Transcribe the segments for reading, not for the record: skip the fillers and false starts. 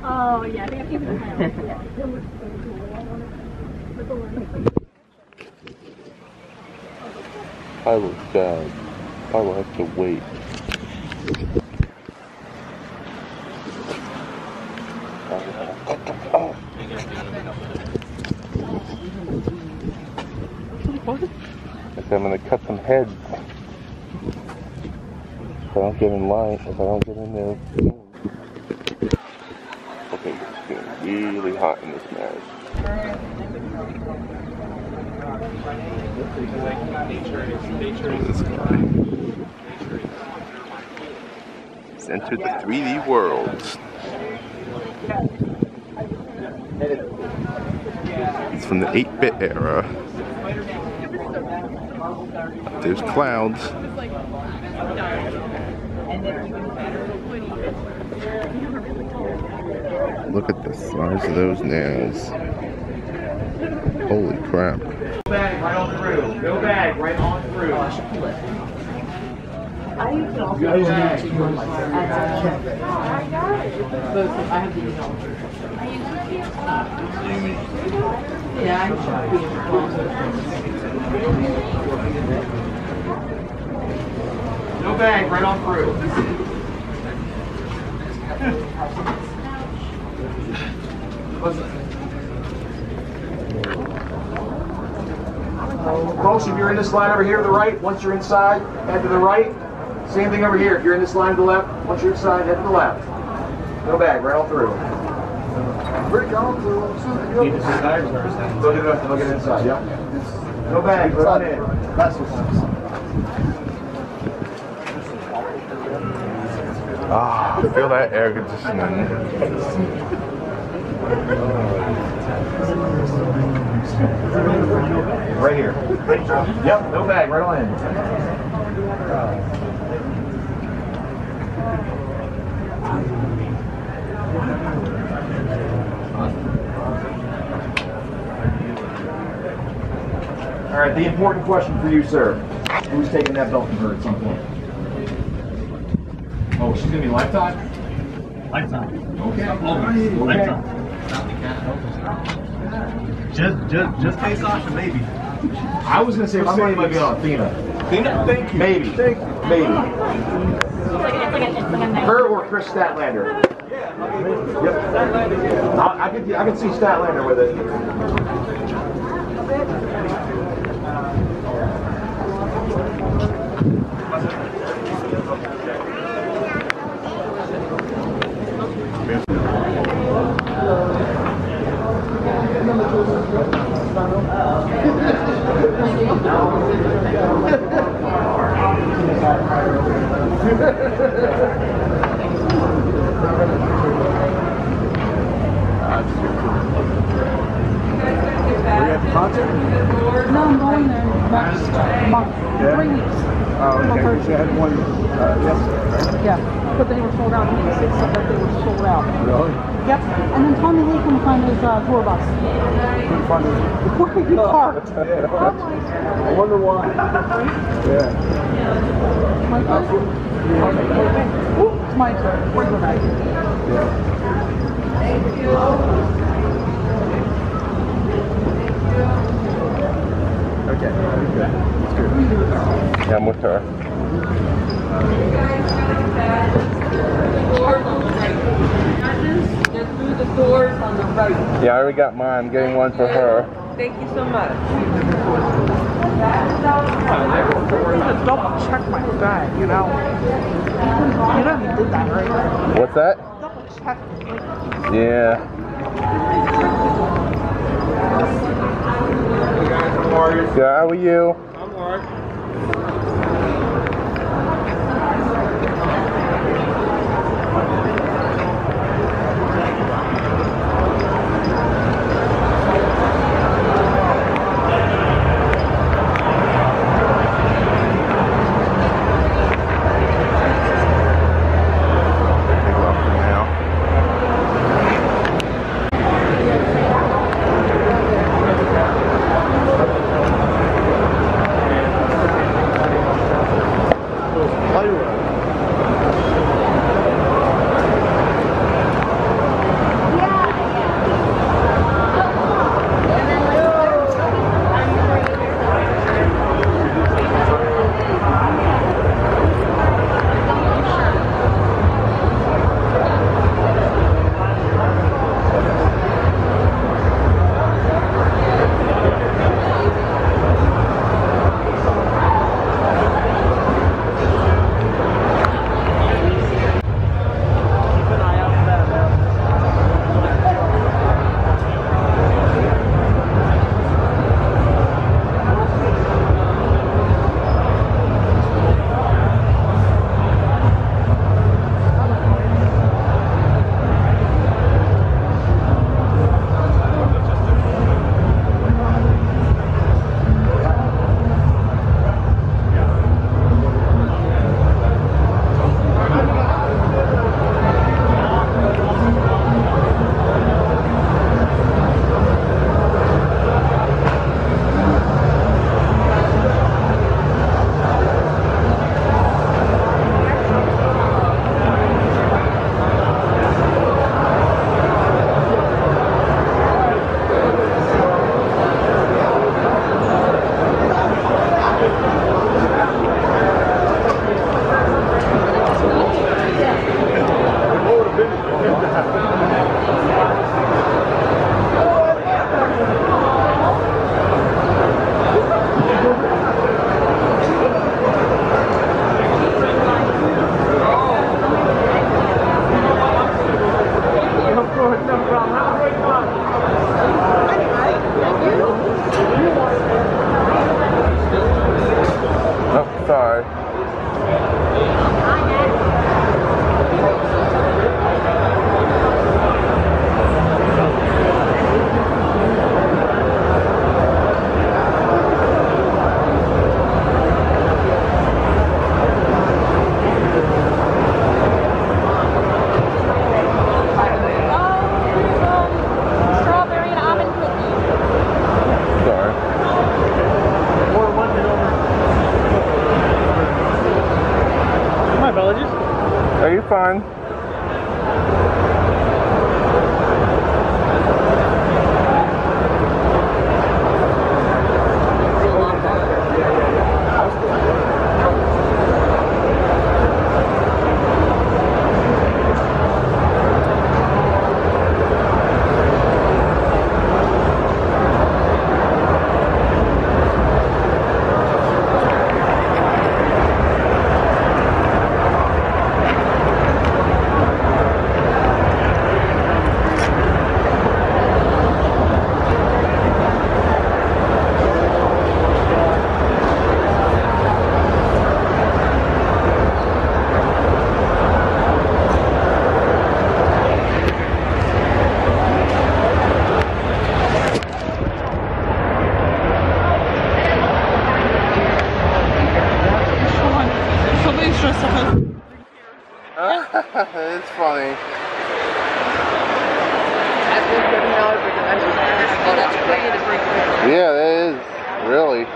Oh, yeah, I think I've given it I was sad. I will have to wait. What? I said I'm gonna cut some heads. If I don't get in line, if I don't get in there. Okay, it's getting really hot in this marriage. This guy. He's entered the 3D world. It's from the 8-bit era. There's clouds. Look at the size of those nails. Holy crap. Go back right on through. Go back right on through. I can also do that. I have the email. Yeah, I should be Go back right on through. Folks, if you're in this line over here to the right, once you're inside, head to the right. Same thing over here. If you're in this line to the left, once you're inside, head to the left. Go back, right all through. Where'd it go? Look at inside, yeah. Go back, right on in. That's what's Ah, feel that air conditioning. right here. Yep, no bag, right on in. All right, the important question for you, sir. Who's taking that belt from her at some point? Oh, she's gonna be lifetime? Lifetime. Okay. Always. Okay. Lifetime. Just pay Sasha, maybe. I was gonna say my money might be on Athena. Athena? Thank you. Maybe. Thank you. Maybe. It's like a Her or Chris Statlander. Yep. I can see Statlander with it. No, I'm going there next month. 3 weeks. Oh, okay. Because you had one yesterday. Yeah, but they were sold out. He said that they were sold out. Really? Yep. And then Tommy Lee couldn't find his tour bus. Couldn't find it. Where are you parked? I wonder why. Yeah. My turn? It's my turn. Where's the bag? Yeah. Okay. That's good. Yeah, I'm with her. Just through the doors on the right. Yeah, I already got mine. I'm getting one for her. Thank you so much. I'm gonna double check my bag, you know. You know you did that, right? What's that? Double check. Yeah. Good, how are you? I'm alright. needed a break there. Yeah, that is. Really.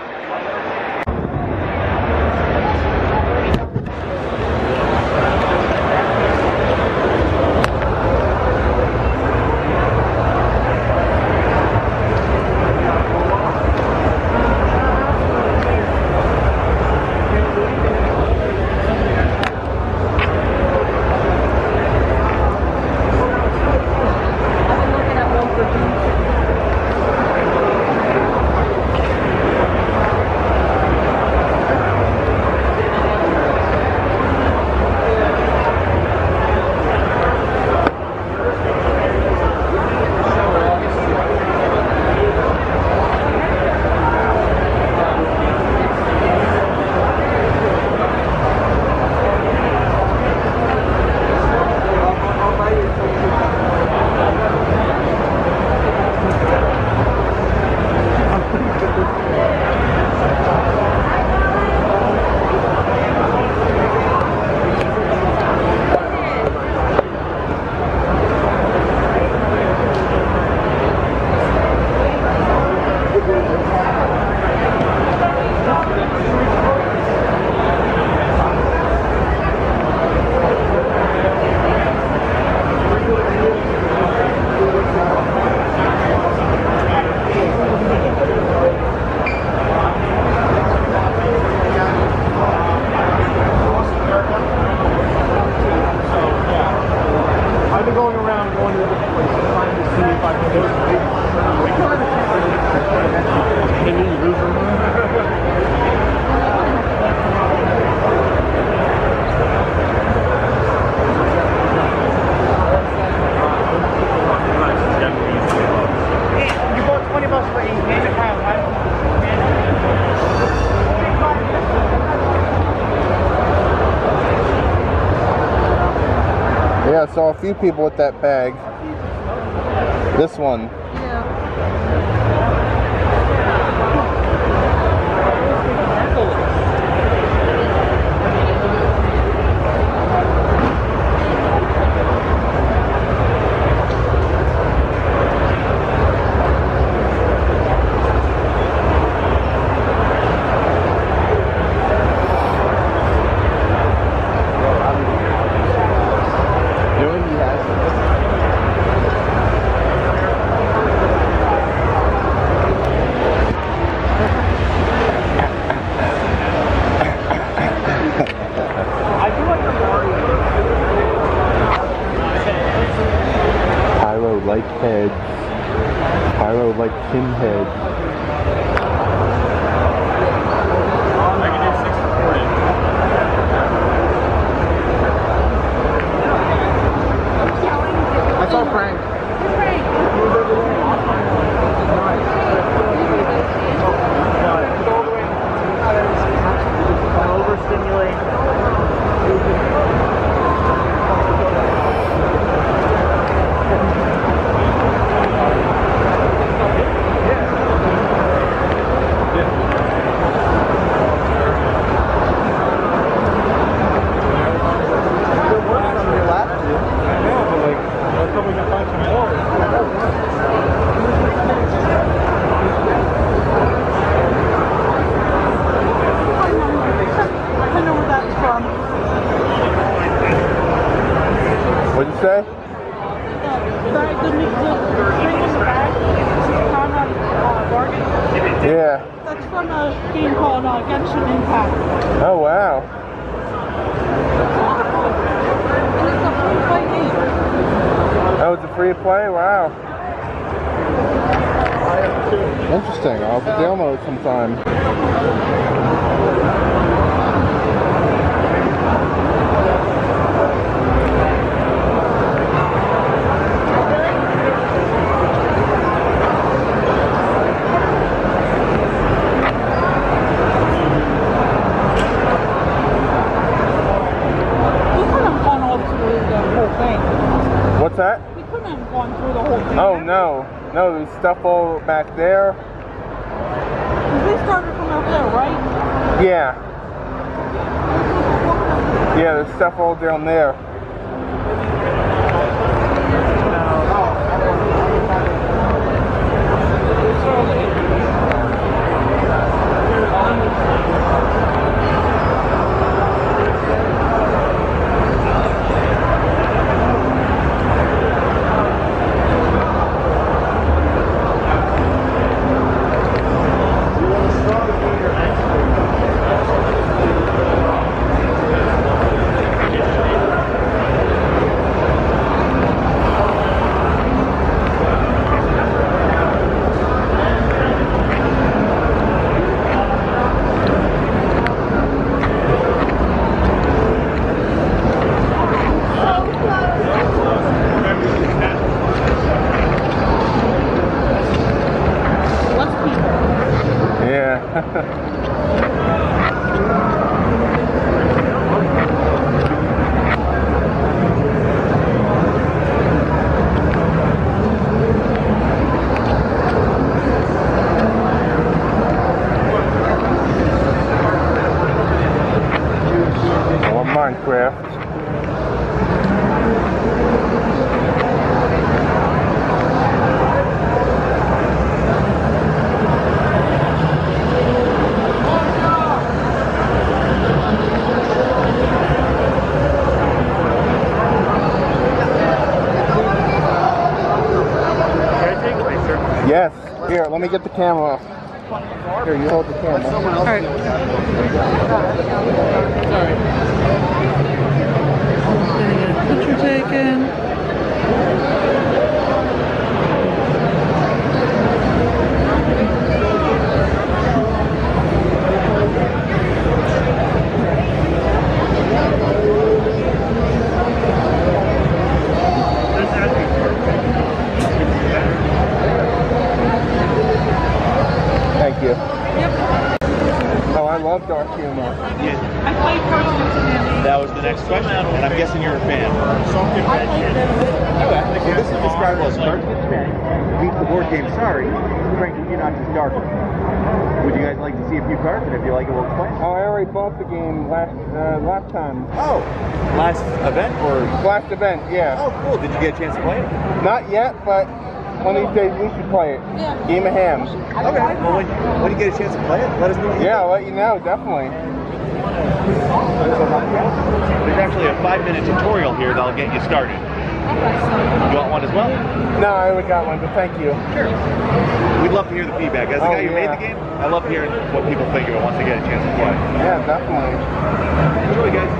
Yeah, I saw a few people with that bag. This one. Pyro like heads. Pyro like Kim heads. I can do 6 for 40. I saw Frank. Overstimulate. What'd you say? Yeah. That's from a game called Genshin Impact. Oh wow. Oh, it's a free to play? Wow. Interesting. I'll have to download it sometime. What's that? We couldn't have gone through the whole thing. Oh no. No, there's stuff all back there. We started from over there, right? Yeah. Yeah, there's stuff all down there. So Yes. Here, let me get the camera. Here, you hold the camera. All right. Sorry. Gonna get a picture taken. Thank you. Oh, I love dark humor. I played First Xfinity. That was the next question, and I'm guessing you're a fan. Okay. So this is describable as cartoon fan. Beat the board game. Sorry, Frankie, you're not just dark. Would you guys like to see a few cards? And if you like it, we'll explain. Oh, I already bought the game last time. Oh, last event or? Last event, yeah. Oh, cool. Did you get a chance to play it? Not yet, but one of these days we should play it. Game of Hams. Okay. Well, when you get a chance to play it, let us know. Yeah, I'll let you know, definitely. There's actually a 5-minute tutorial here that'll get you started. You want one as well? No, I already got one, but thank you. Sure. We'd love to hear the feedback. As the guy who made the game, I love hearing what people think of it once they get a chance to play. Yeah, definitely. Enjoy, guys.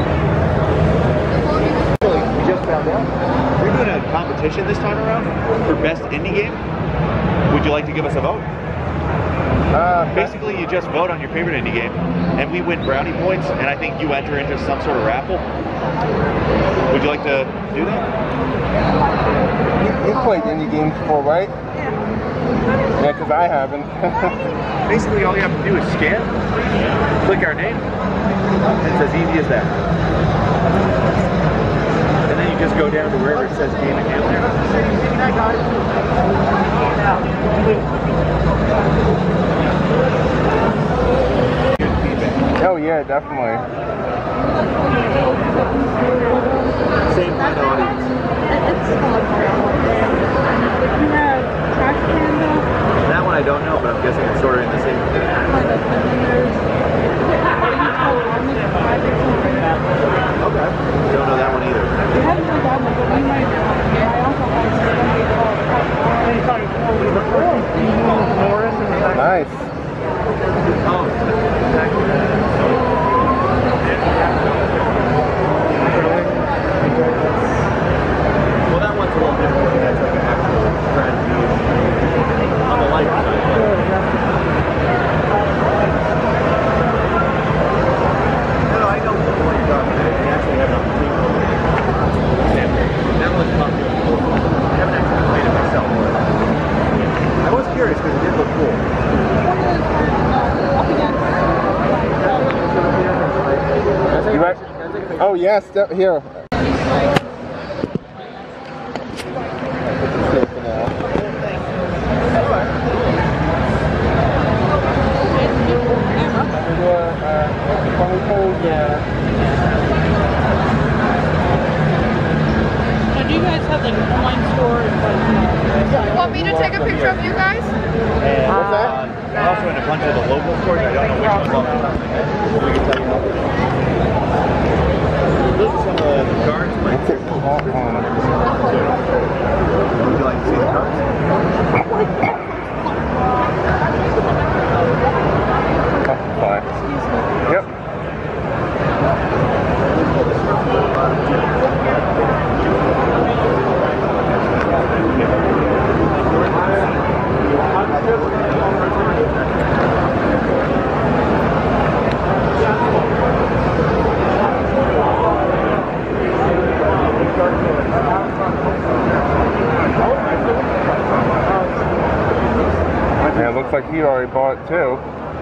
We just found out we're doing a competition this time around for best indie game. Would you like to give us a vote? Basically, you just vote on your favorite indie game, and we win brownie points, and I think you enter into some sort of raffle. Would you like to do that? You played indie games before, right? Yeah, because I haven't. Basically, all you have to do is scan, click our name, and it's as easy as that. And then you just go down to wherever it says game and handler. Oh yeah, definitely. Same kind of audience. That one I don't know, but I'm guessing it's sort of in the same thing. Okay. Don't know that one either. Nice. Oh, exactly. Well, that one's a little different. That's like an actual strategy on the light side. No, I know what you're talking about. They actually have it on the team. That one's popular. I haven't actually played it myself. I was curious because it did look cool. You right? Oh yes, here. Do you guys have like wine stores? Want me to take a picture of you guys? And What's that? also in a bunch of the local stores. I don't know which ones off the top of my head. We can tell you how. Those are some of the cards. Would you like to see the cards? Yep. Yeah, it looks like he already bought it too.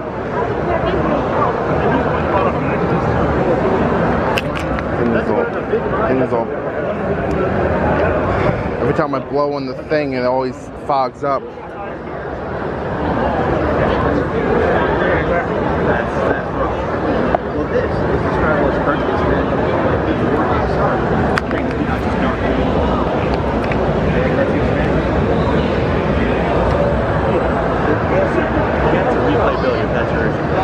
Every time I blow on the thing, it always fogs up. Well, this is describable as cartoon fan. Not just dark. That's replayability if that's your issue.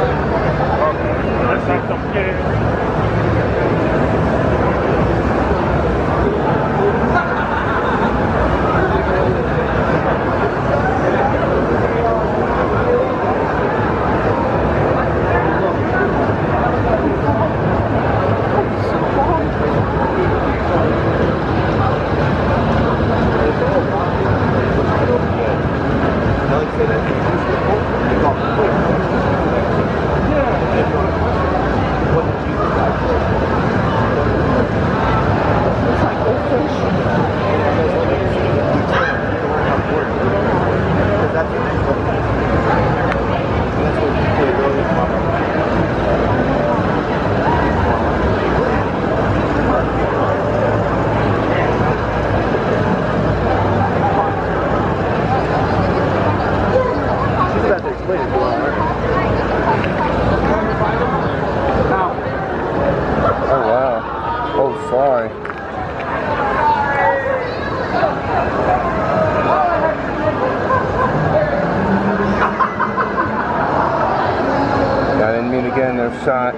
Shot.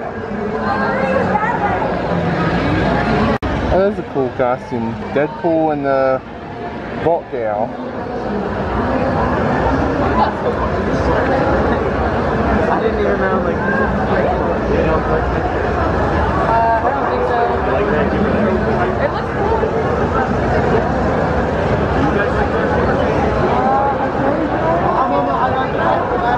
Oh, that's a cool costume. Deadpool and the Vault Gal. I didn't even know, like, you know, I don't think so. It looks cool. You guys like that? I like that.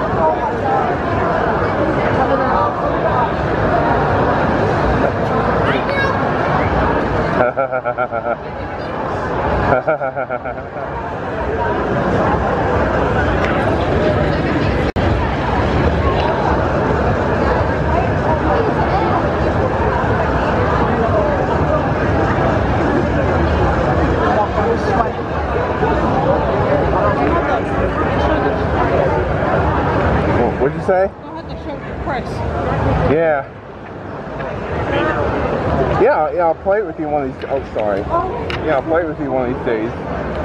What'd you say? Go ahead and show your price. Yeah. Yeah, I'll play it with you one of these. Oh, sorry. Yeah, I'll play it with you one of these days.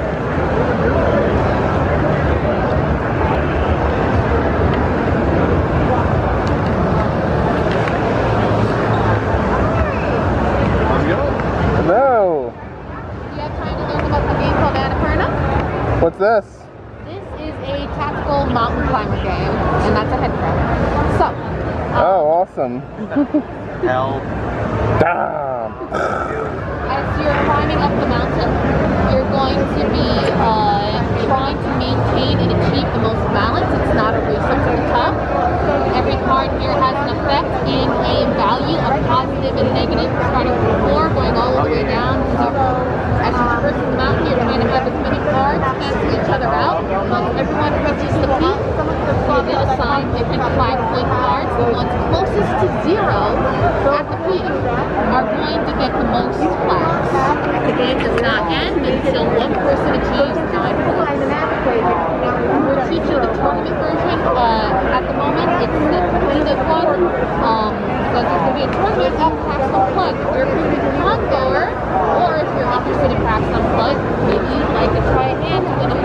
Hello. Do you have time to learn about the game called Purna? What's this? This is a tactical mountain climber game, and that's a head crab. So. Oh, awesome. Hell. Damn. As you're climbing up the mountain, you're going to be trying to maintain and achieve the most balance. It's not a race up to the top. Every card here has an effect in a value of positive and negative, starting from 4, going all the way down to 0. As you traverse the mountain, you're trying to have as many cards cancel each other out. Once everyone touches the peak, you get assigned different 5-point cards. The ones closest to 0 at the peak are going to get the most flags. The game does not end until one person achieves 9 points. We're teaching the tournament version. At the moment, it's the completed one. Because there's going to be a tournament at PAX Unplugged. If you're a previous con-goer, or if you're interested in PAX Unplugged, maybe you'd like to try a hand to win $1,000.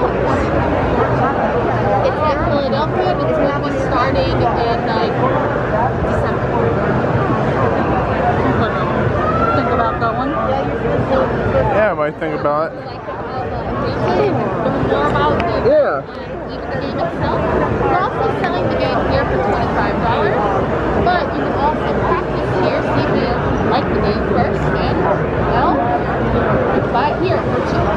It's at Philadelphia. The tournament was starting in December. Think about going? Yeah, I might think about it. Learn more about the Yeah. even the game itself. We're also selling the game here for $25, but you can also practice here, see if you like the game first, and well, you can buy it here for cheap.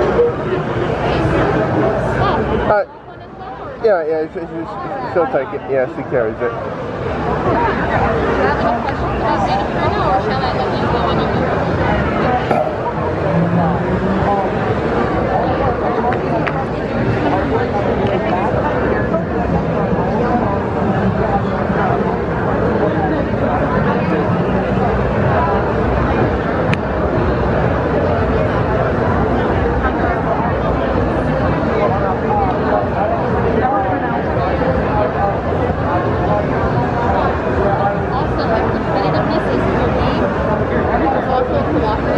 Yeah, she'll take it. Yeah, she carries it. Do you have any questions about Purna, or shall I let you go on your own? Also, the competitiveness is your game. There's also a cooperative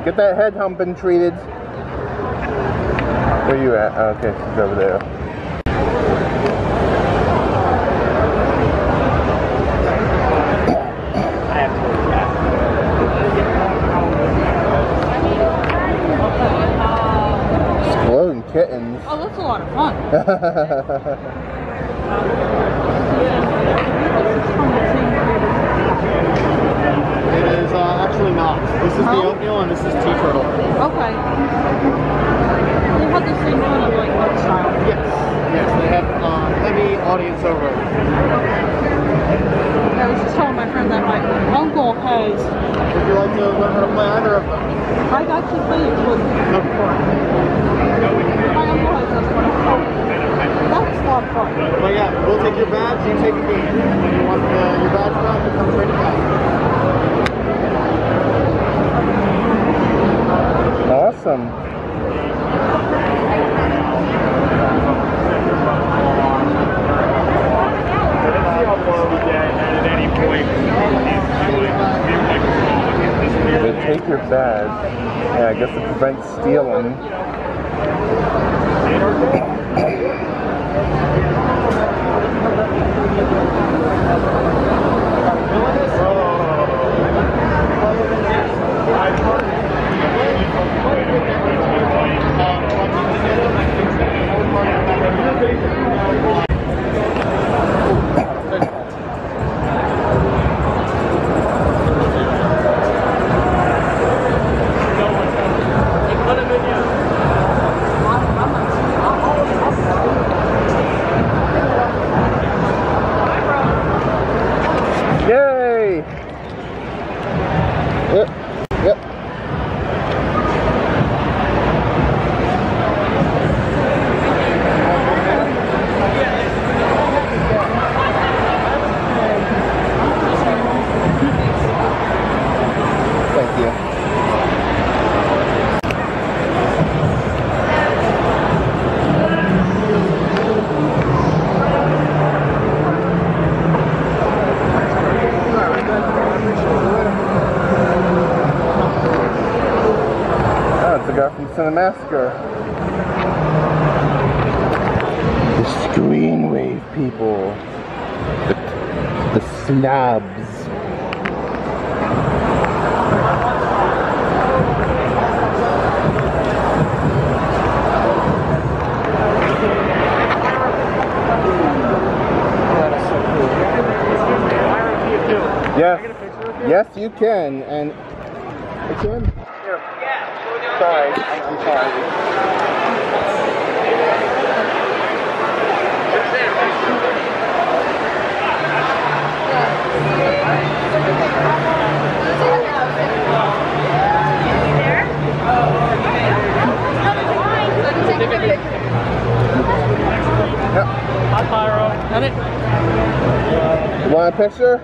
get that head humping treated. Where you at? Oh, okay, she's over there. Exploding kittens. Oh, that's a lot of fun. It is actually not. This is the oatmeal and this is tea turtle. Okay. They have the same kind of like art style. Yes. Yes, they have heavy audience over. I was just telling my friend that my uncle has. Would you like to learn how to play either of them? I've actually played it with before. My uncle has this one. That's a lot of fun. But yeah, we'll take your badge, you take a game. When you want your badge back, you come straight back. Awesome. They take your badge. Yeah, I guess it prevents stealing. Yay! Yep, yep. Thank you. The guy from Cinemassacre. The screen wave people. The slobs. Yes. Yes, you can. And it's in. Sorry, I'm sorry. Yep. Hi, Pyro. Got it? You want a picture?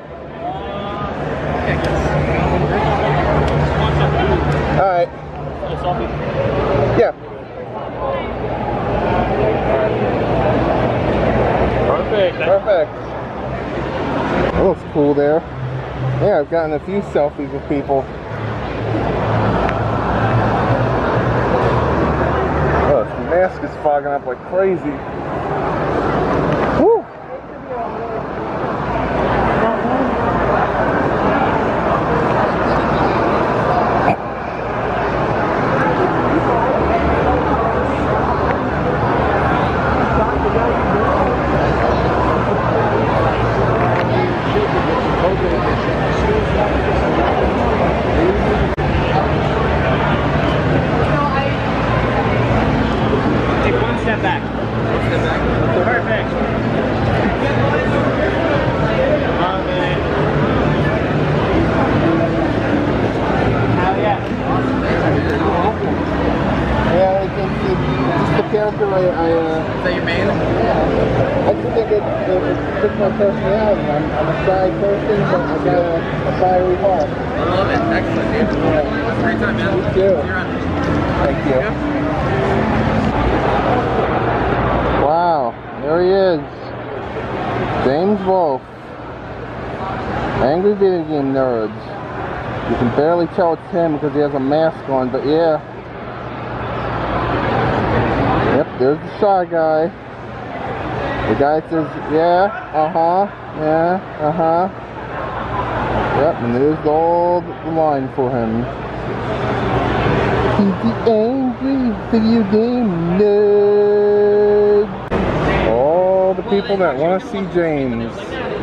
Alright. Yeah. Perfect. Perfect. That looks cool there. Yeah, I've gotten a few selfies with people. Oh, the mask is fogging up like crazy. Woo! character is that your main? I just think it fits my personality. I'm a shy person, but I got a fiery heart. I love it. Excellent, dude. Yeah. Great time, man. You too. You're on. Thank you. Wow, there he is. James Rolfe. Angry Video Game Nerds. You can barely tell it's him because he has a mask on, but yeah. Yep, there's the shy guy. The guy says, yeah, yeah, Yep, and there's all the line for him. He's the angry video game nerd. All the people that want to see James.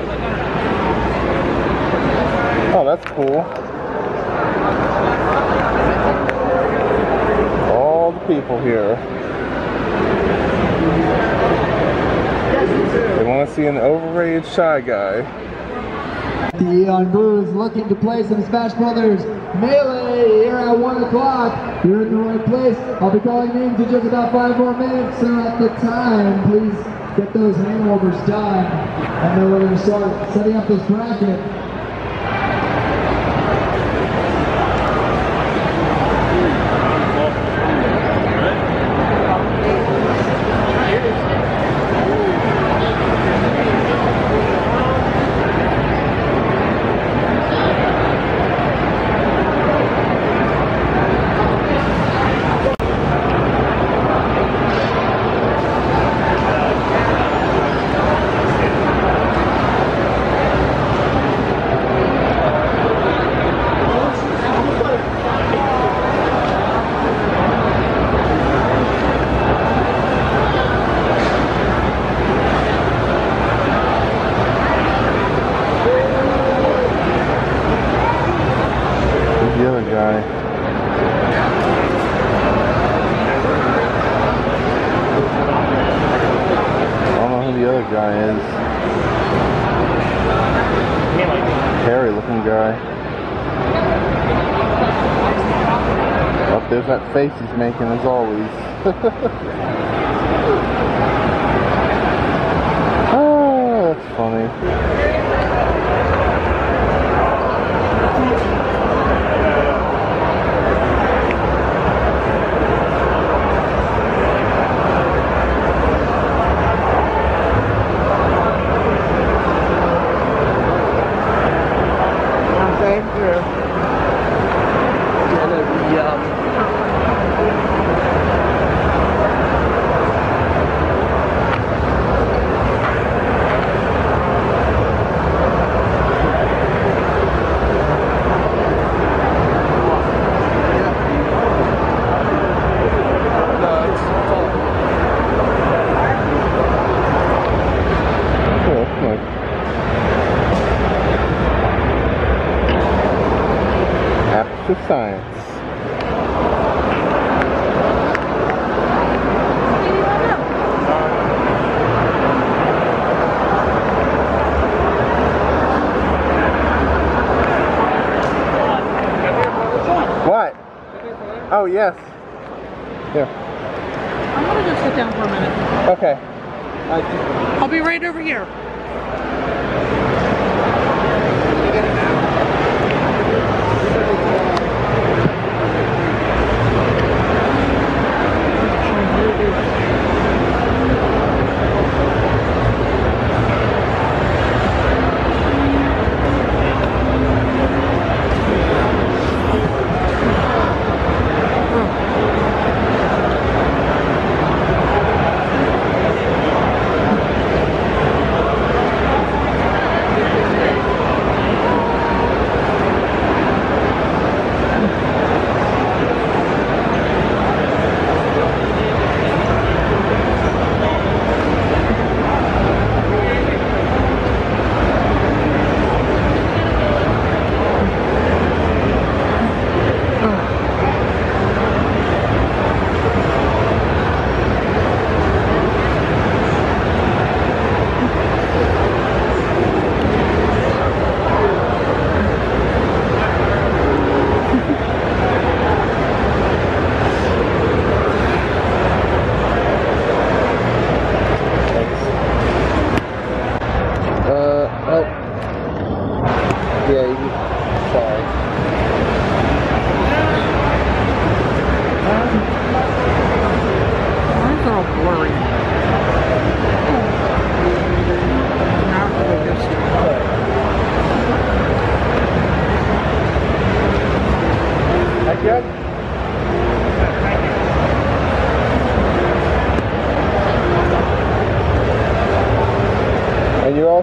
Oh, that's cool. All the people here. They want to see an overrated shy guy. The Eon Booze looking to play some Smash Brothers Melee here at 1 o'clock. You're in the right place. I'll be calling names in just about 5 more minutes. So at the time, please get those hand warmers done. And then we're going to start setting up this bracket. There's that face he's making as always. Oh, that's funny. Science. What? Oh, yes. Here. I'm gonna just sit down for a minute. Okay. I'll be right over here.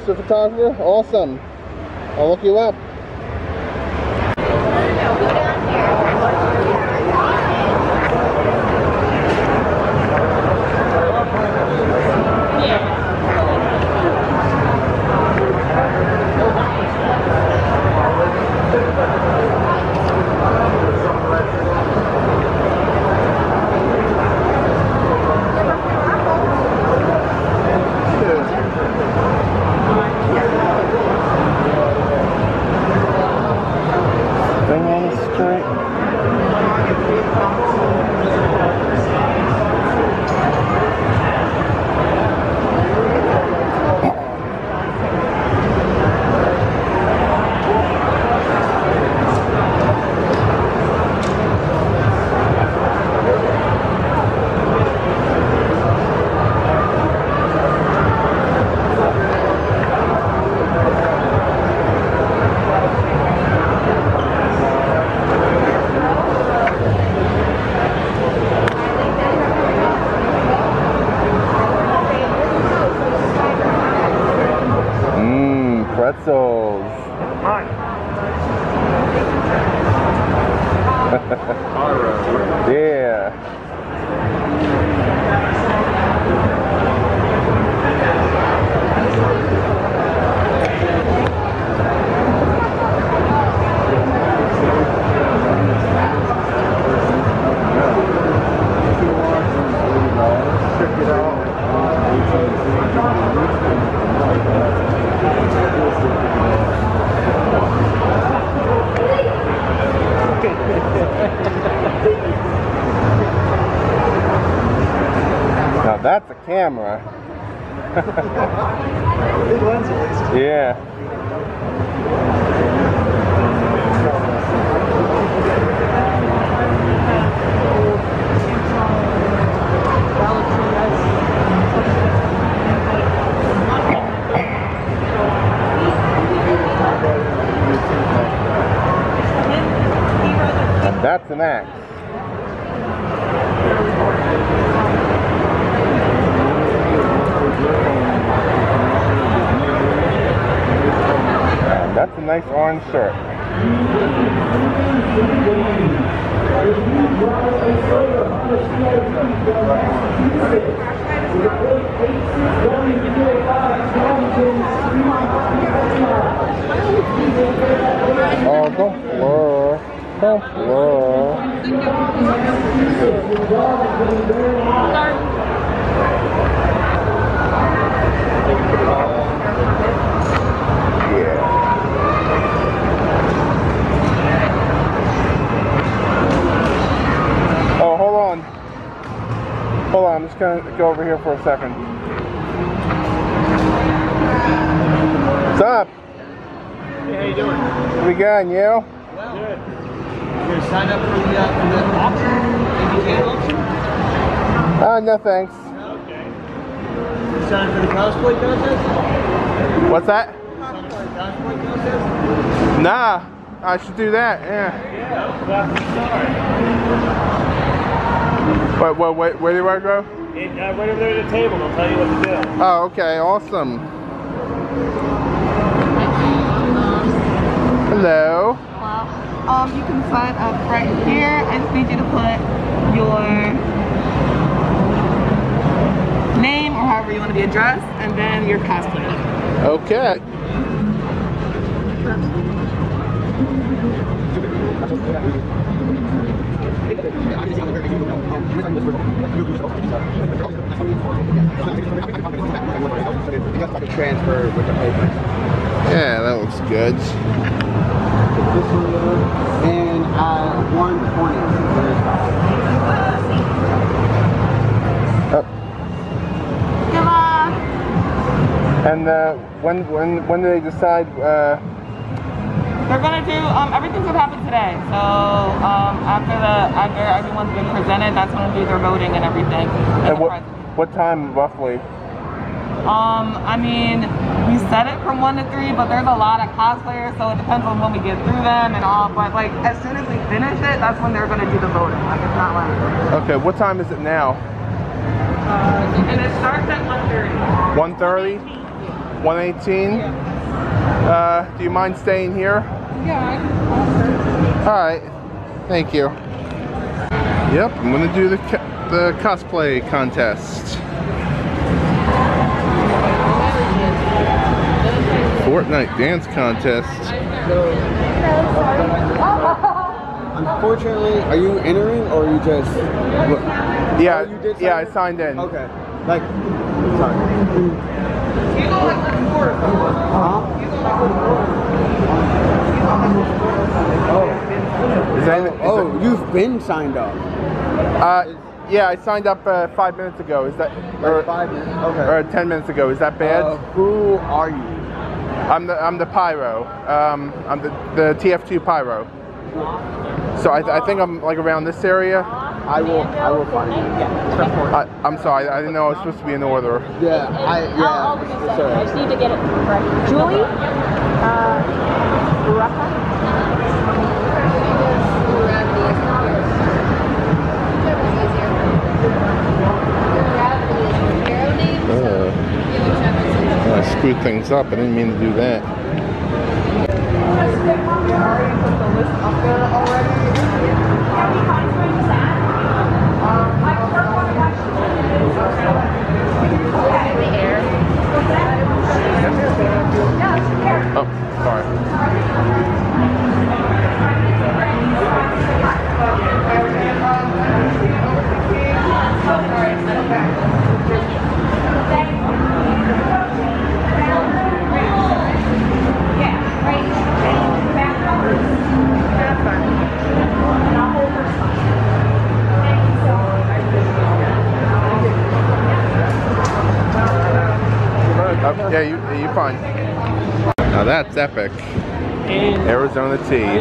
master photographer? Awesome. I'll look you up. Pretzels. Yeah. Check it out. Now that's a camera. Big lens at least. Yeah. And that's an axe. And that's a nice orange shirt. Oh, don't blur. Don't blur. Yeah. Oh, hold on. Hold on, I'm just gonna go over here for a second. What's up? Hey, how you doing? We good, and you? Good. You gonna sign up for the auction? ABK auction? No thanks. Okay. You sign for the cosplay contest? What's that? Sign for the cosplay contest? Nah, I should do that, yeah. Yeah, that's the start. Where do I go? Right over there at the table, they'll tell you what to do. Oh, okay, awesome. Hello. Wow. You can sign up right here. I just need you to put your name or however you want to be addressed, and then your cosplay. Okay. Transfer with the paper. Yeah, that looks good. This one there, and 120. Good luck. And when do they decide? They're gonna do everything's gonna happen today. So after everyone's been presented, that's when they do their voting and everything. And what time roughly? I mean, we set it from 1 to 3, but there's a lot of cosplayers, so it depends on when we get through them and all. But like, as soon as we finish it, that's when they're gonna do the voting. Like, it's not like. Okay, what time is it now? And it starts at 1:30. 1:30? 118? Do you mind staying here? Yeah. Alright. Thank you. Yep, I'm gonna do the cosplay contest. Fortnite dance contest. Unfortunately, are you entering or are you just... Yeah, you did yeah, I sign signed in. Okay. Like, sorry. Oh, you've been signed up. Yeah, I signed up 5 minutes ago. Is that or 5 minutes? Okay. or 10 minutes ago? Is that bad? Who are you? I'm the Pyro. I'm the TF2 Pyro. So I think I'm like around this area. I will find you. I'm sorry, I didn't know I was supposed to be in order. Yeah, I'll do the same. I just need to get it correct. Julie? I screwed things up. I didn't mean to do that. Oh, sorry. Yeah, you're fine. Now that's epic. Arizona tea.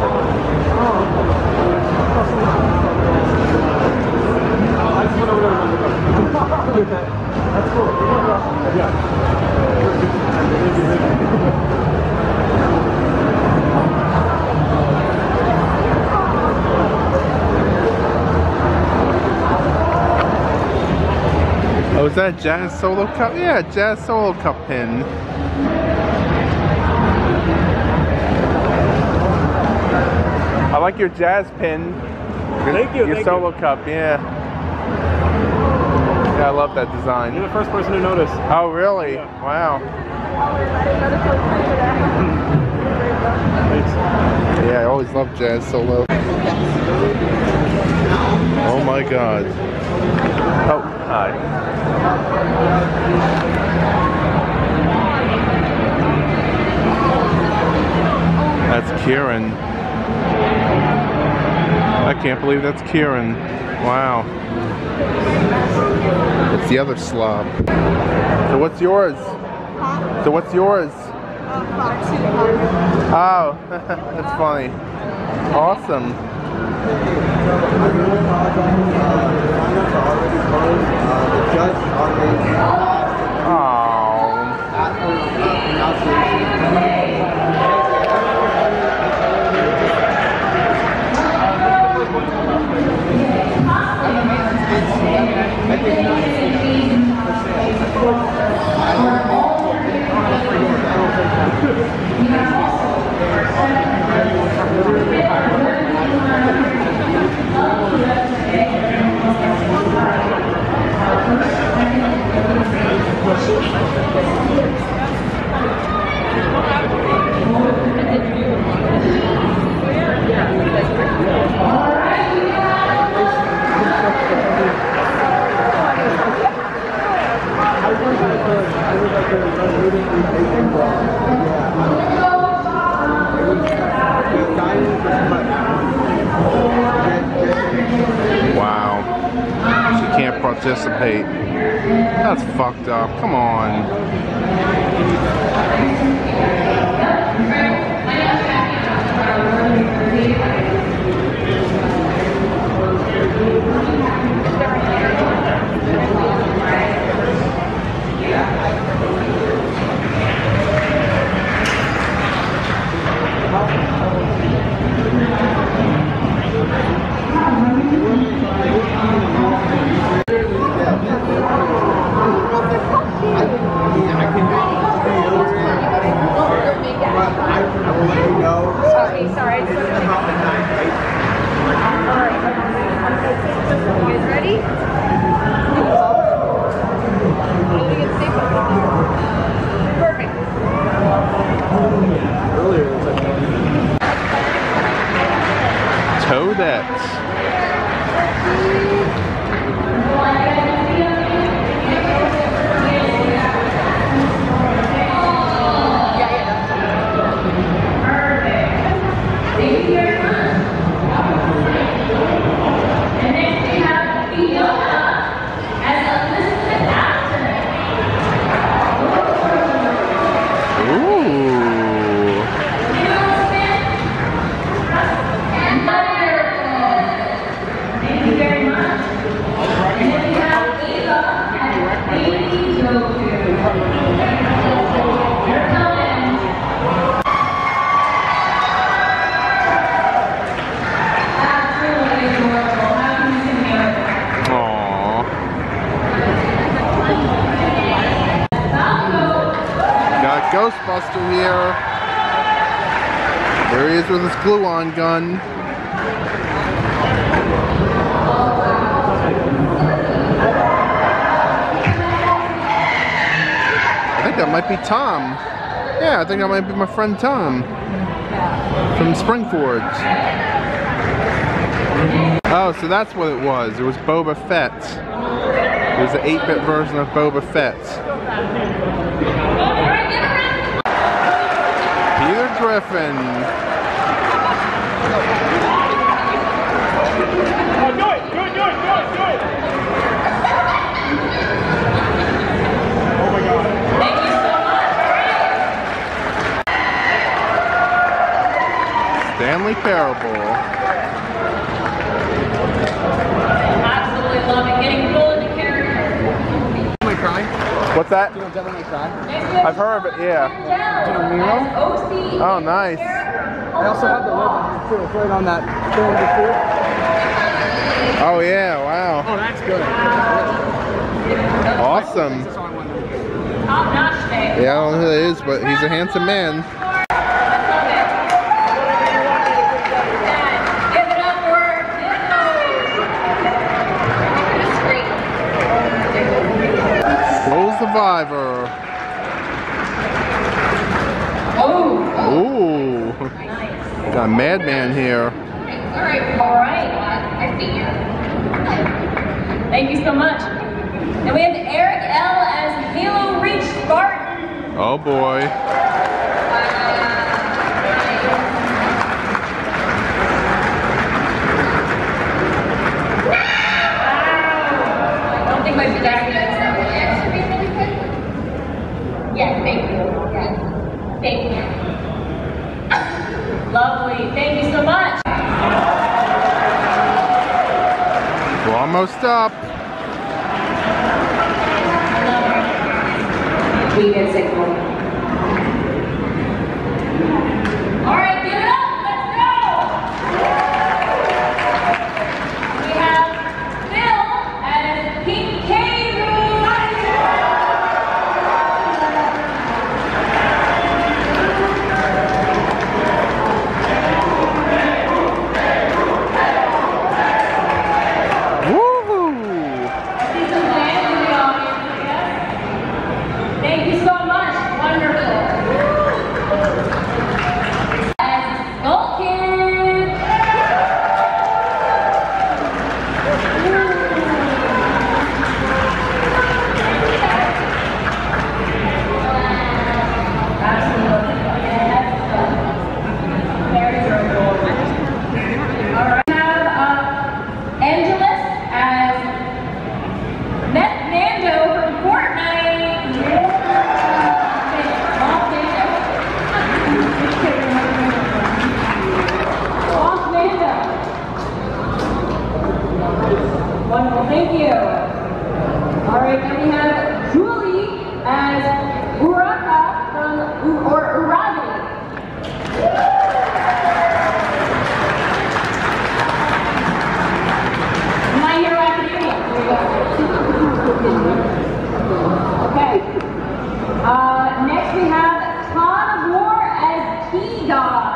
Oh, is that a Jazz Solo Cup? Yeah, Jazz Solo Cup pin. I like your Jazz pin. Thank you. Your Solo Cup, yeah. Yeah, I love that design. You're the first person to notice. Oh, really? Yeah. Wow. Thanks. Yeah, I always love Jazz Solo. Oh my God. Oh, hi. That's Kieran. I can't believe that's Kieran. Wow. It's the other slob. So what's yours? Huh? So what's yours? Oh, that's funny. Awesome. Wow. She can't participate. That's fucked up. Come on. imposter here. There he is with his glue-on gun. I think that might be Tom. Yeah, I think that might be my friend Tom from Springford. Oh, so that's what it was. It was Boba Fett. It was the 8-bit version of Boba Fett. Peter Griffin. Do it! Oh my god. Thank you so much. Stanley Parable. Absolutely love it. Getting full into character. Am I crying? What's that? Do you know Devil May Cry? I've heard of it, yeah. Do you know Miro? Oh, nice. I also have the ribbon too. It's right on that thing before. Oh, yeah, wow. Oh, that's good. Awesome. That's all I wanted. Top notch today. Yeah, I don't know who it is, but he's a handsome man. Give it up for Soul Survivor. Ooh. Got a madman here. All right. I see you. Thank you so much. And we have Eric L. as Halo Reach Spartan. Oh boy. I don't think my pedestrian is that way. Really quick? Yeah, thank you. Yeah. Thank you. Lovely. Thank you so much. We're almost up. We get sick one. All right, give it up. Let's go. We have Phil as King Thank you so much. Wonderful. As Skulkin. All right. We have Angelus as Nando from Fortnite. Wonderful, thank you. All right, then we have Julie as Uraka from Uragi. My Hero Academia. Okay. Next we have Ton of War as T-God.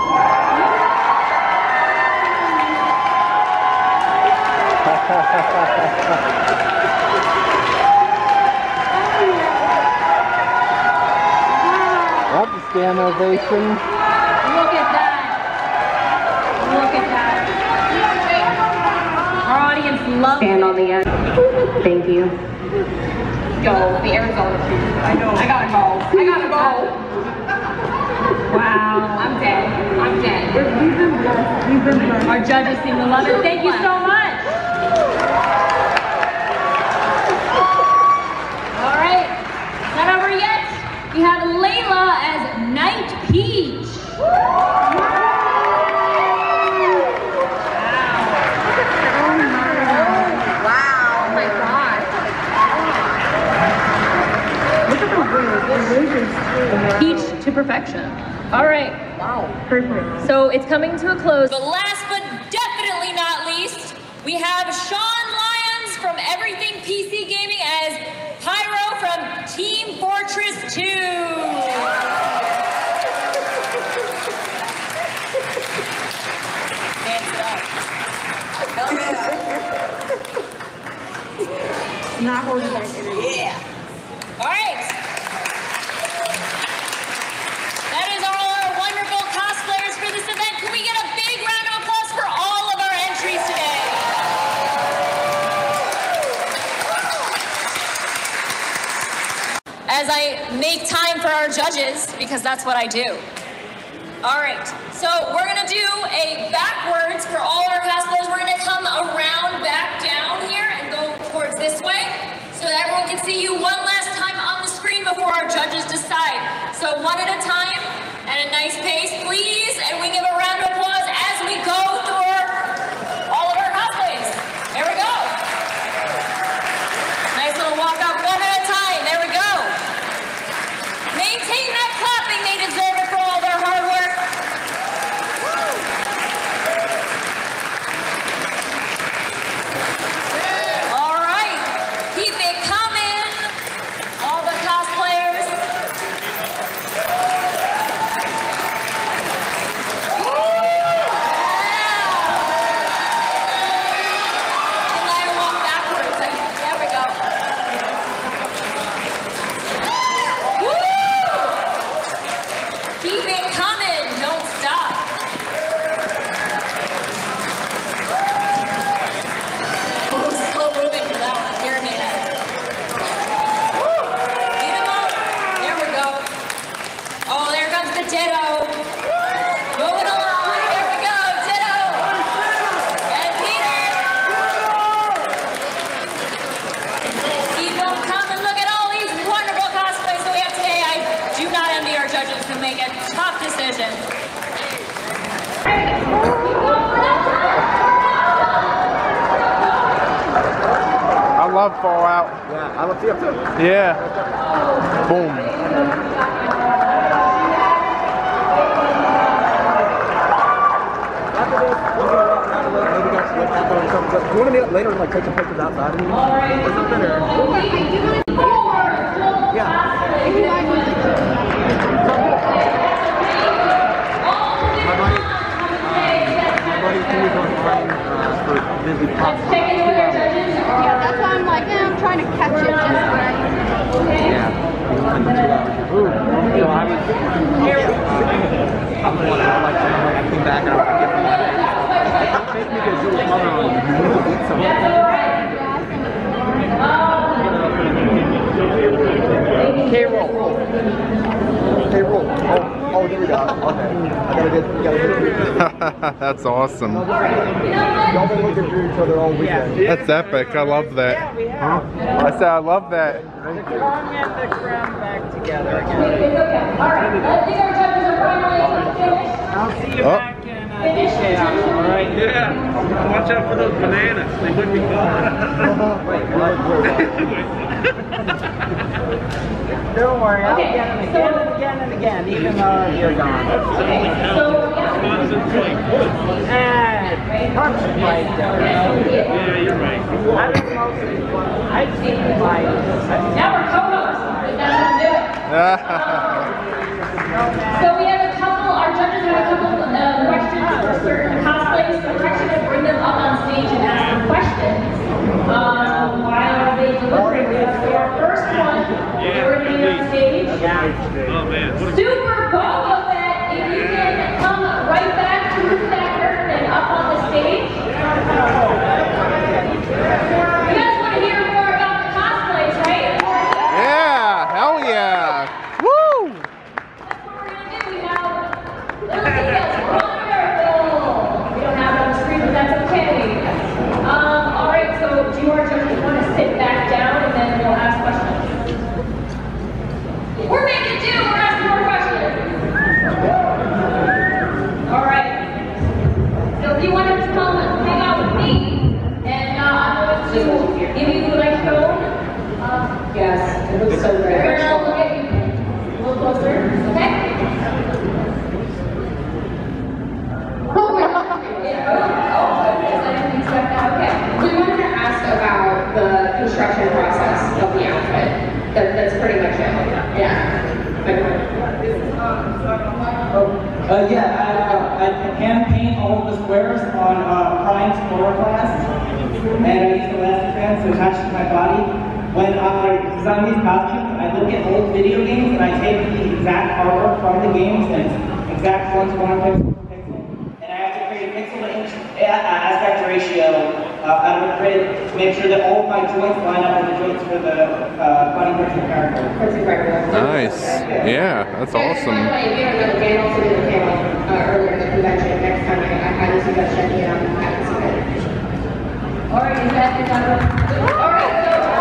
That's a stand ovation. Look at that. Look at that. Our audience loves Stand on the end. Thank you. Go, the Arizona shoes. I know. I gotta go. I gotta go. Wow. I'm dead. I'm dead. Our judges seem to love it. Thank you so much. All right. Not over yet. We have Layla as Night Peach. Peach to perfection. All right. Wow. Perfect. So it's coming to a close. But last but definitely not least, we have Sean Lyons from Everything PC Gaming as Pyro from Team Fortress 2. Not holding back energy. Yeah. All right. That is all our wonderful cosplayers for this event. Can we get a big round of applause for all of our entries today? As I make time for our judges, because that's what I do. All right, so we're gonna do a backwards for all our cosplayers. We're gonna come around back down here and go towards this way so that everyone can see you one last time on the screen before our judges decide. So one at a time and a nice pace, please, and we give a round of applause as we go through all of our cosplays. There we go. Nice little walk up, one at a time, there we go. Maintain that clapping, they deserve it for all their hard work. All right, keep it coming, all the cosplayers. And I walk backwards, there we go. Keep it coming, don't stop. Slow moving for that one, here a minute. Beat him up, there we go. Oh, there comes the ditto. Moving along, here we go, ditto. And Peter. Keep them coming, look at all these wonderful cosplays that we have today. I do not envy our judges who make a tough decision. I love Fallout. Yeah, I love TF too. Yeah. Boom. After this, we're gonna walk around a little, maybe get some apple or something. Do you want to meet up later and like take some pictures outside or something? Or? Yeah. My buddy Tim's online for busy pop. Yeah, that's why I'm like, I'm trying to catch it just right. Yeah. Ooh. So I was. I came back and I was like, don't make me go do a color on you. Eat something. K-roll. K-roll. Oh, there we go. Okay. I gotta get That's awesome. Y'all been looking through each other all weekend. That's epic. I love that. Yeah, we have. Huh? I said I love that. The Kong and the Crown back together It's again. okay. All right, I think our judges are finally finished. I'll see you back in DJ hours, all right? Yeah. Watch out for those bananas. They would be Don't worry, I'll get them again and again and again, even though you're gone. And Parks right there. Yeah, you're right. I don't know. I've seen the fight. Now we're co-hosts. That's do it. So we have a couple, our judges have a couple questions for certain cosplays. So we're actually going to bring them up on stage and ask them questions while they deliberate with us. So our first one, we're going to be on stage. Oh man. Super Boba Fett, if you can come right back to that curtain and up on the stage. You guys want to hear more about the cosplays, right? Yeah, hell yeah. Woo! That's what we're going to do. We have little details. Wonderful. We don't have it on the screen, but that's okay. All right, so do our judges want to sit back down and then we'll ask questions? We're making do. We're asking more questions. All right. So if you want to come hang out with me, and I'm going to give you like shown. Yes, it looks so great. We're going to look at you a little closer. Okay. We wanted to ask about the construction process of the outfit. That's pretty much it. Yeah. I hand paint all of the squares on Prime's chloroplast, and I use the elastic bands to attach to my body. when I design these costumes, I look at old video games and I take the exact artwork from the games and it's exact 1:1 pixel per pixel, and I have to create a pixel to inch aspect ratio out of a grid to make sure that all of my joints line up with the joints for the body parts of the character. Nice. Yeah, that's awesome. By the way, if you don't know, Dan also did a panel earlier in the convention. Next time I highly suggest checking it out and have some it. Alright, is that your time? Alright,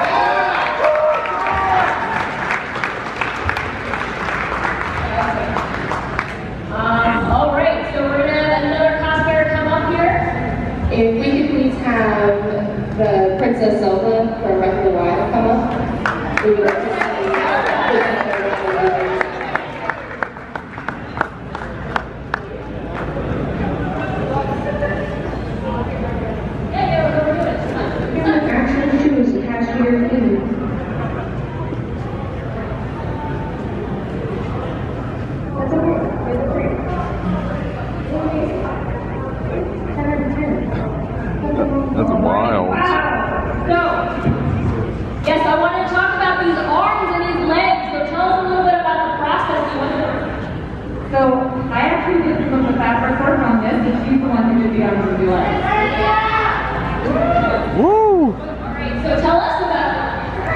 alright, so we're gonna have another cosplayer come up here. If we could please have the Princess Zelda from Breath of the Wild come up. We would like to see That's wild. So, yes, I want to talk about these arms and these legs. So tell us a little bit about the process you went through. So I actually did some of the fabric work on this, and she's the one who did the arms and the legs. Woo! Alright, so tell us about it.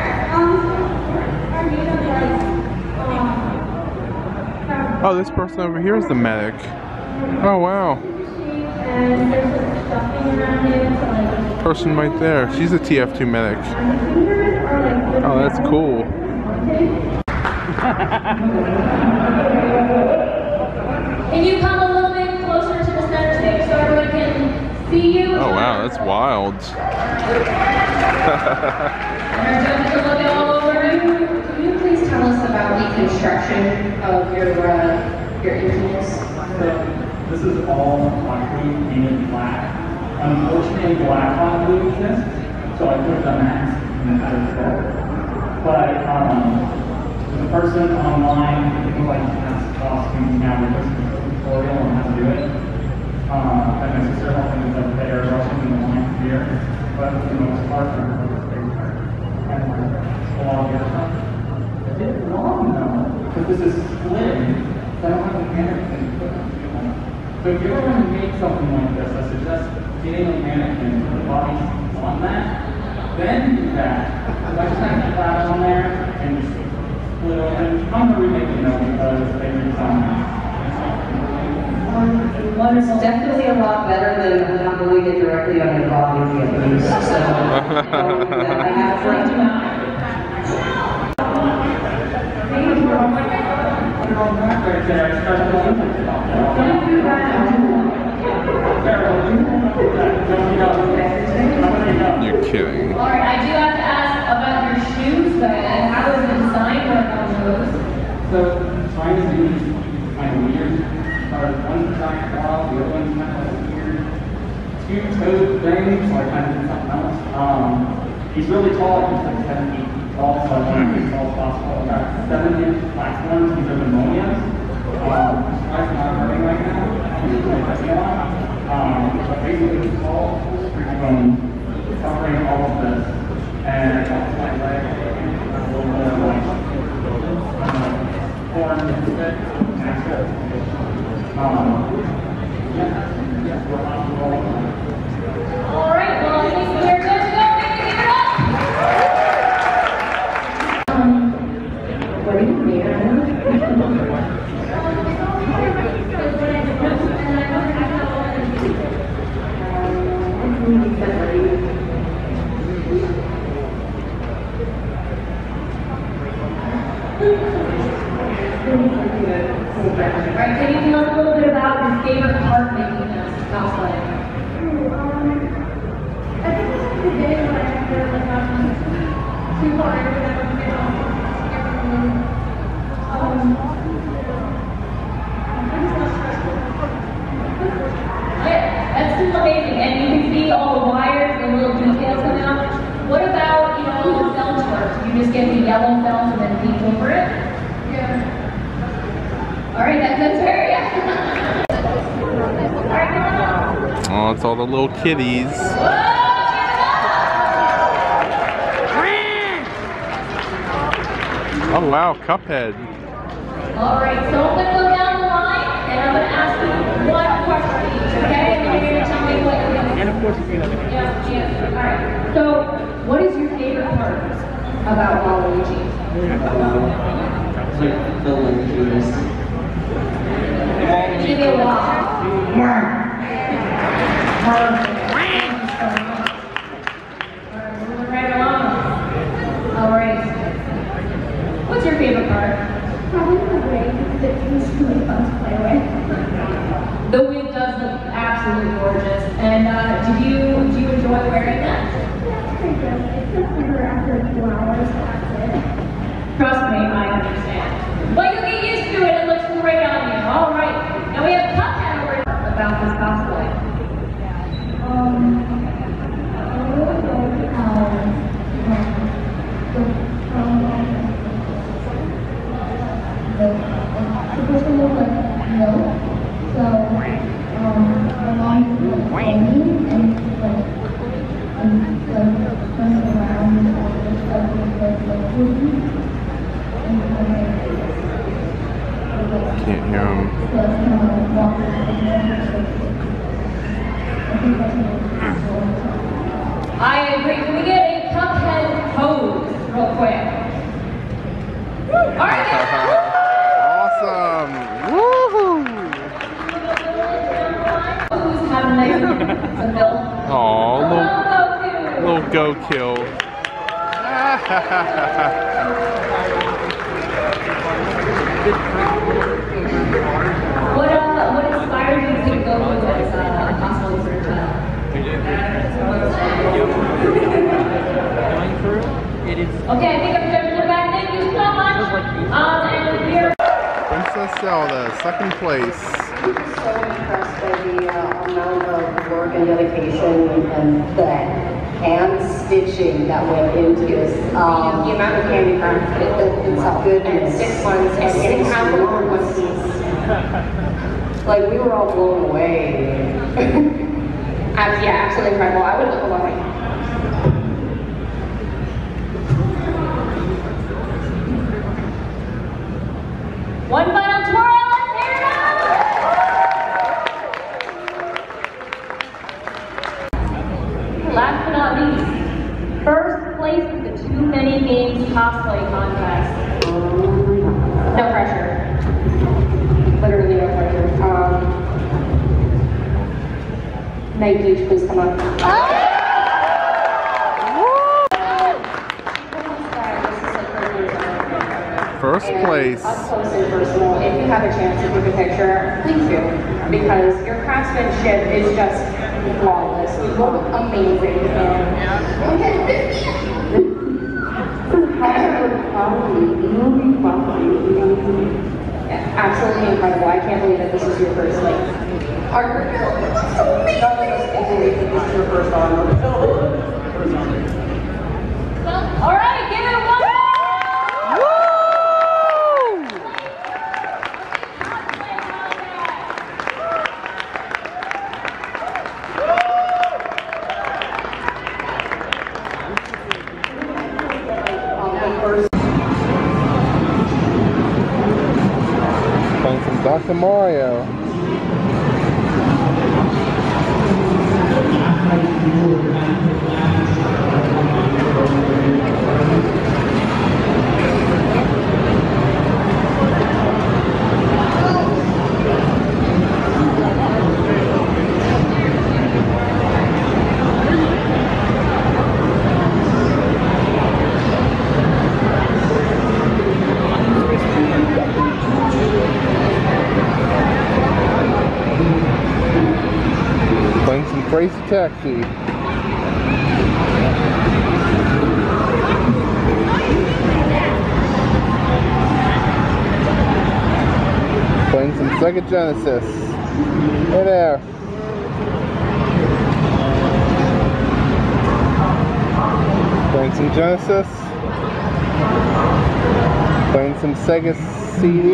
Oh, this person over here is the medic. Oh, wow. And there's some stuffing around it. So like, Person right there. She's a TF2 medic. Oh, that's cool. Can you come a little bit closer to the center stage so everyone can see you? Oh, wow, that's wild. Can you please tell us about the construction of your instruments? This is all concrete painted black. Unfortunately, black on blue exists, so I put the mask and had it go. But there's a person online who has costumes now with this tutorial on how to do it. And my sister helped me with the airbrushing and the line here. But for the most part, I'm going to stay there. And a lot of the other stuff. I did it wrong though, because this is splitting, so I don't have the mannequin to put on. So if you're going to make something like this, I suggest getting a mannequin with the body on that, then do that. Because I just have the flash on there and just split open. I'm going to remake it now because they redesigned It's definitely a lot better than not doing it directly on your body at least. So I have like You're kidding. Alright, I do have to ask about your shoes, but how is the design work on those? So, trying to do kind of weird. One's giant claw, the other one's kind of like weird two-toed thing, so I kind of did something else. He's really tall, he's like 7 feet tall, so I want to be as tall as possible. I've got 7-inch black ones, these are pneumonias. It's not hurting right now. But basically it's all covering all of this. And also my leg, a little bit of like form instead. Alright, well I think we're good to go. Maybe give it up. What do you mean? Alright, can you tell us a little bit about your favorite part making this cosplay? I think this is the day when I have to like too far and I would get That's still amazing, and you can see all the wires and little details coming out. What about, you know, the felt work? You just get the yellow felt and then paint over it? Yeah. Alright, that's very Oh, it's all the little kitties. Oh wow, Cuphead. All right, so I'm going to go down the line, and I'm going to ask you one question each, okay? And you're going to tell me what you're going to say. And of course, if you know the answer. Yeah. All right. So, what is your favorite part about Waluigi? The Linkies. Give me a walk. Moving right along. All right. What's your favorite part? Probably the wig, because it's really fun to play with. The wig does look absolutely gorgeous. And do you enjoy wearing that? Yeah, it's pretty good. It's just over after 2 hours, that's it. Trust me, I understand. But you'll get used to it. It looks great on you. All right. Now we have Cuphead over here about this cosplay. The person look like no. So, the line is like foamy and turns around and stuff like wooden. Can't hear him. I agree. Can we get a Cuphead pose real quick? All right. Awesome. Woohoo! Who's having nice milk? Aw, little go kill. What inspired you to go with this cosplay for your child? Okay, I think I'm jumping the back. Thank you so much. And here. Princess Zelda, second place. So impressed by the amount of work and dedication and the hand stitching that went into this. The amount of handicraft itself. Goodness. 6 months and getting half of one piece. Like, we were all blown away. Yeah, absolutely incredible. I would look a lot like that. One final twirl, let's hear it up! Last but not least, first place in the TooManyGames cosplay contest. No pressure. Literally no pressure. Night Beach, please come up. First place. Up close and personal, if you have a chance to take a picture, please do. Because your craftsmanship is just flawless. You look amazing. Absolutely incredible. I can't believe that this is your first art. That's so amazing. None of us can believe that this is your first art. All right, give it a one. Playing some Dr. Mario. Playing some Crazy Taxi. Playing some Sega Genesis. Hey there. Playing some Genesis. Playing some Sega CD.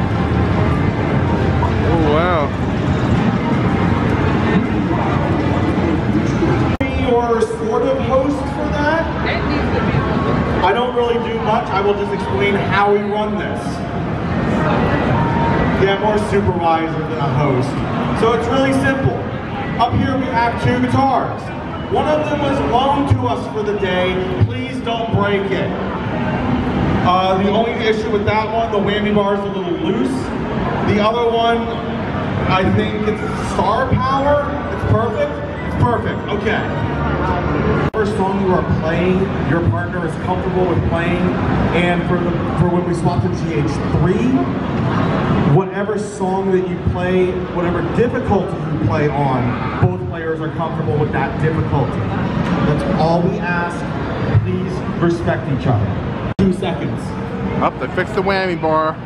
Oh wow. how we run this. Yeah, more supervisor than a host. So it's really simple. Up here we have 2 guitars. One of them was loaned to us for the day. Please don't break it. The only issue with that one, the whammy bar is a little loose. The other one, I think it's star power. It's perfect. It's perfect. Okay. First song you are playing, your partner is comfortable with playing, and for when we swap to GH3, whatever song that you play, whatever difficulty you play on, both players are comfortable with that difficulty. That's all we ask. Please respect each other. 2 seconds. Up, they fixed the whammy bar.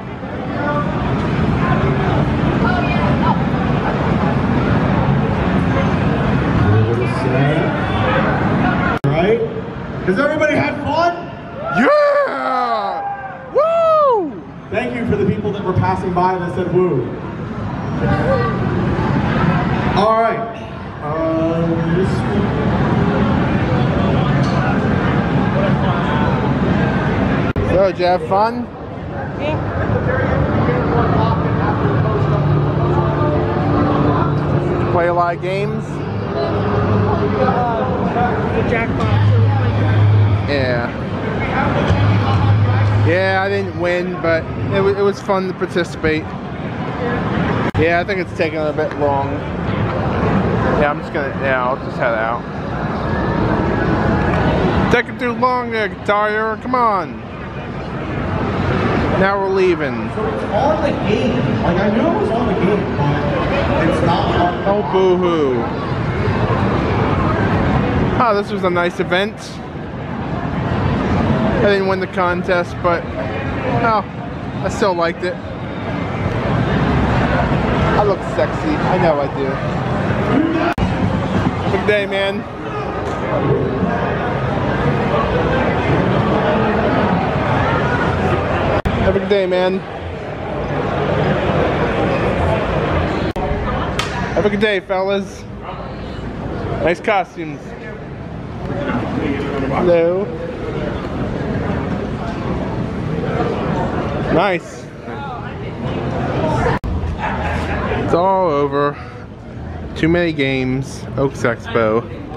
Right? Has everybody had fun? Yeah! Woo! Thank you for the people that were passing by that said woo. All right. So, did you have fun? Yeah. Play a lot of games? The jackpot. Yeah. Yeah, I didn't win, but it was fun to participate. Yeah, I think it's taking a bit long. Yeah, I'll just head out. Taking too long there, Guitar. Come on. Now we're leaving. So it's on the game. Like, I knew it was on the game, but it's not on the Oh, boo-hoo. Oh, this was a nice event. I didn't win the contest, but oh, I still liked it. I look sexy. I know I do. Good day, man. Have a good day, man. Have a good day, fellas. Nice costumes. Hello. Nice. It's all over. Too many games. Oaks Expo.